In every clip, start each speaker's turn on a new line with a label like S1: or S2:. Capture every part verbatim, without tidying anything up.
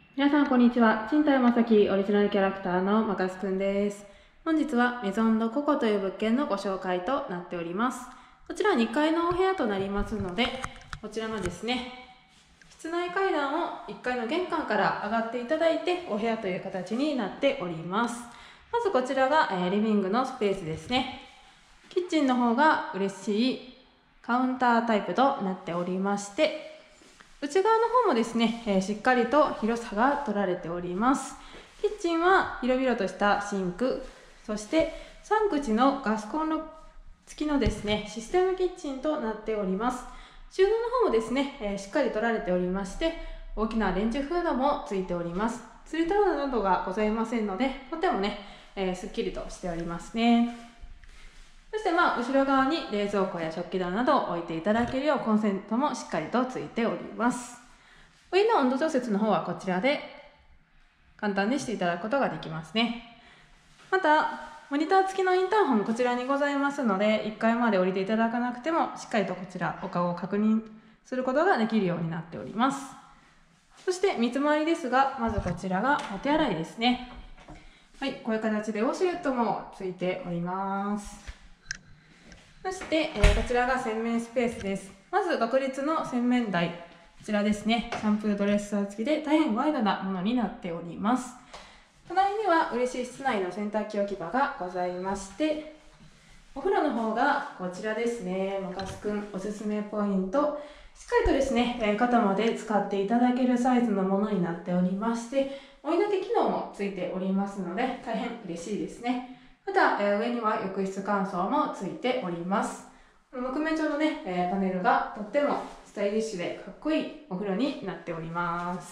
S1: 皆さんこんにちは。賃貸山崎オリジナルキャラクターのマカスくんです。本日はメゾンドココという物件のご紹介となっております。こちらにかいのお部屋となりますので、こちらのですね、室内階段をいっかいの玄関から上がっていただいてお部屋という形になっております。まずこちらが、えー、リビングのスペースですね。キッチンの方が嬉しいカウンタータイプとなっておりまして、内側の方もですね、えー、しっかりと広さが取られております。キッチンは広々としたシンク、そしてさん口のガスコンロ付きのですね、システムキッチンとなっております。収納の方もですね、えー、しっかり取られておりまして、大きなレンジフードもついております。釣り棚などがございませんので、とてもね、えー、すっきりとしておりますね。そしてまあ後ろ側に冷蔵庫や食器棚などを置いていただけるようコンセントもしっかりとついております。お湯の温度調節の方はこちらで簡単にしていただくことができますね。またモニター付きのインターホンこちらにございますので、いっかいまで降りていただかなくてもしっかりとこちらお顔を確認することができるようになっております。そして見積もりですが、まずこちらがお手洗いですね。はい、こういう形でウォシュレットもついております。そして、えー、こちらが洗面スペースです。まず独立の洗面台、こちらですね、シャンプードレッサー付きで大変ワイドなものになっております。隣には嬉しい室内の洗濯機置き場がございまして、お風呂の方がこちらですね、マカスくんおすすめポイント、しっかりとですね、えー、肩まで使っていただけるサイズのものになっておりまして、追い焚き機能もついておりますので大変嬉しいですね。また、えー、上には浴室乾燥もついております。木目調のね、えー、パネルがとってもスタイリッシュでかっこいいお風呂になっております。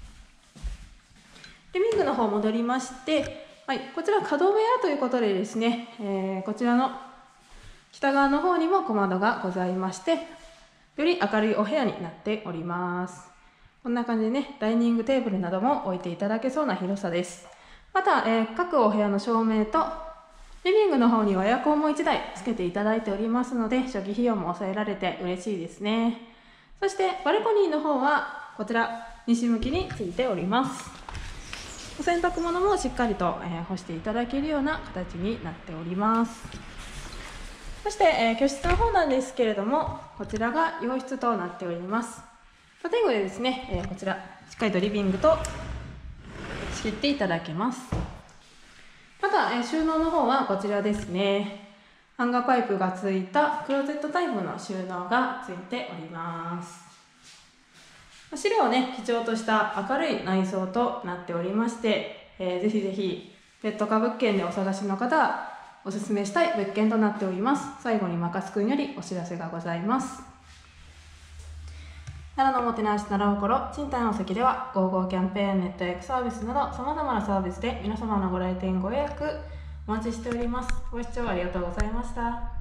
S1: リビングの方戻りまして、はい、こちら角部屋ということでですね、えー、こちらの北側の方にも小窓がございまして、より明るいお部屋になっております。こんな感じでね、ダイニングテーブルなども置いていただけそうな広さです。また、えー、各お部屋の照明とリビングの方にはエアコンもいちだいつけていただいておりますので、初期費用も抑えられて嬉しいですね。そしてバルコニーの方はこちら西向きについております。お洗濯物もしっかりと、えー、干していただけるような形になっております。そして、えー、居室の方なんですけれども、こちらが洋室となっております。建具でですね、えー、こちらしっかりとリビングと仕切っていただけます。また、えー、収納の方はこちらですね。ハンガーパイプがついたクローゼットタイプの収納がついております。白をね、基調とした明るい内装となっておりまして、えー、ぜひぜひペット可物件でお探しの方はおすすめしたい物件となっております。最後にマカスくんよりお知らせがございます。奈良のおもてなし奈良心賃貸の席ではゴーゴーキャンペーン、ネット予約サービスなどさまざまなサービスで皆様のご来店ご予約お待ちしております。ご視聴ありがとうございました。